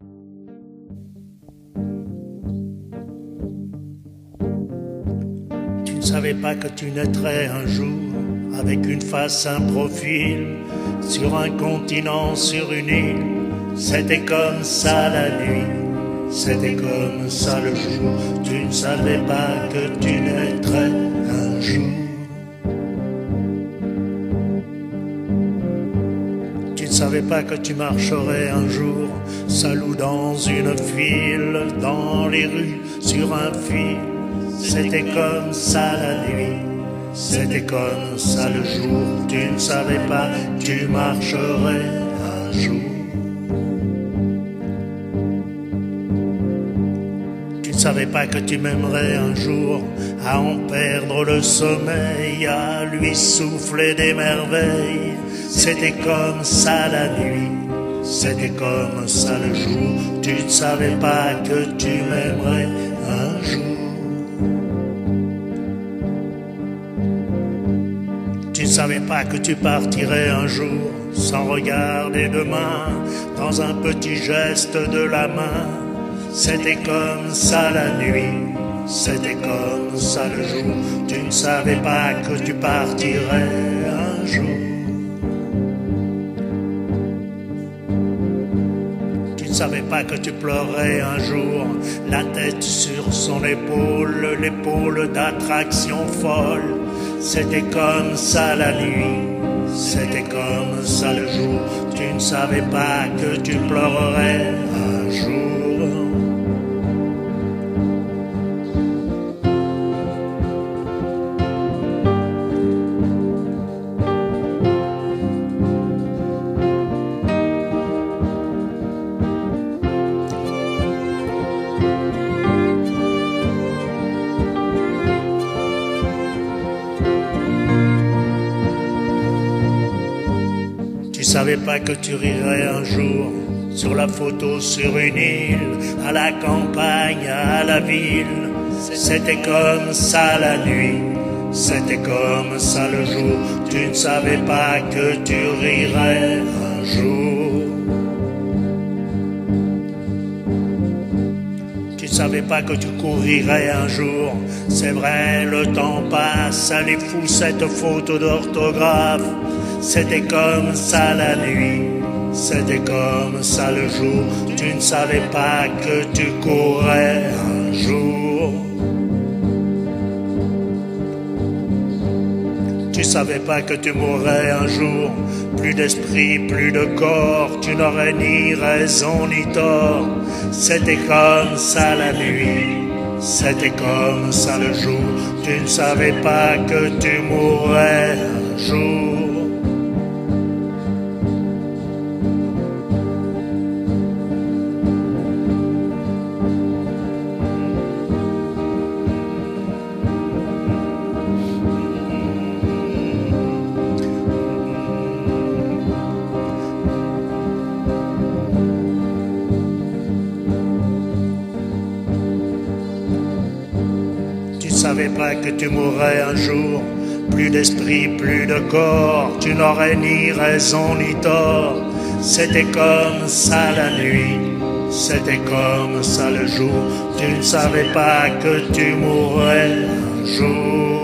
Tu ne savais pas que tu naîtrais un jour avec une face, un profil, sur un continent, sur une île. C'était comme ça la nuit, c'était comme ça le jour. Tu ne savais pas que tu naîtrais un jour. Tu ne savais pas que tu marcherais un jour seul ou dans une file, dans les rues, sur un fil. C'était comme ça la nuit, c'était comme ça le jour. Tu ne savais pas que tu marcherais un jour. Tu ne savais pas que tu m'aimerais un jour, à en perdre le sommeil, à lui souffler des merveilles. C'était comme ça la nuit, c'était comme ça le jour. Tu ne savais pas que tu m'aimerais un jour. Tu ne savais pas que tu partirais un jour, sans regarder demain, dans un petit geste de la main. C'était comme ça la nuit, c'était comme ça le jour. Tu ne savais pas que tu partirais un jour. Tu ne savais pas que tu pleurais un jour, la tête sur son épaule, l'épaule d'attraction folle. C'était comme ça la nuit, c'était comme ça le jour. Tu ne savais pas que tu pleurerais un jour. Tu savais pas que tu rirais un jour sur la photo sur une île, à la campagne, à la ville. C'était comme ça la nuit, c'était comme ça le jour. Tu ne savais pas que tu rirais un jour. Tu ne savais pas que tu courirais un jour. C'est vrai, le temps passe, elle est fou cette faute d'orthographe. C'était comme ça la nuit, c'était comme ça le jour. Tu ne savais pas que tu courrais un jour. Tu savais pas que tu mourrais un jour, plus d'esprit, plus de corps. Tu n'aurais ni raison ni tort. C'était comme ça la nuit, c'était comme ça le jour. Tu ne savais pas que tu mourrais un jour. Tu ne savais pas que tu mourrais un jour, plus d'esprit, plus de corps. Tu n'aurais ni raison ni tort. C'était comme ça la nuit, c'était comme ça le jour. Tu ne savais pas que tu mourrais un jour.